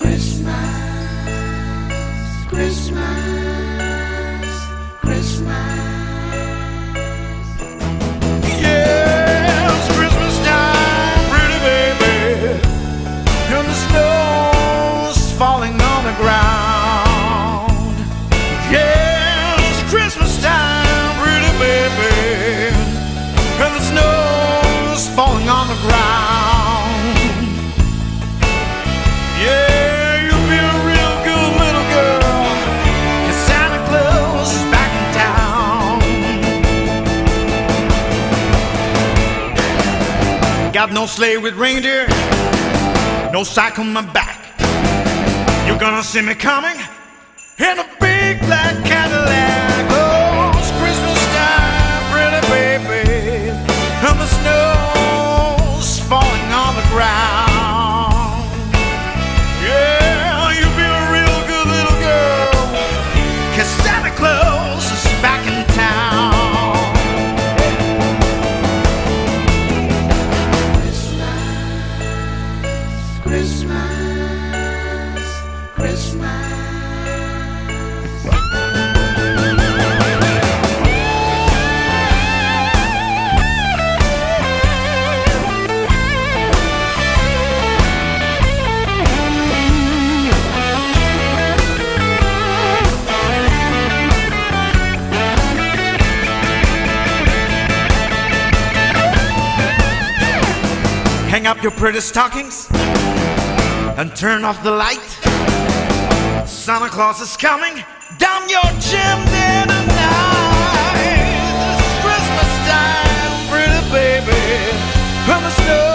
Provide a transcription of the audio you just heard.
Got no sleigh with reindeer, no sack on my back. You're gonna see me coming in a big black Cadillac. Oh, it's Christmas time, pretty baby, and the snow's falling on the ground. Yeah, you'll be a real good little girl, 'cause Santa Claus is back in town. Hang up your pretty stockings and turn off the light. Santa Claus is coming down your chimney tonight. It's Christmas time, pretty baby, and the snow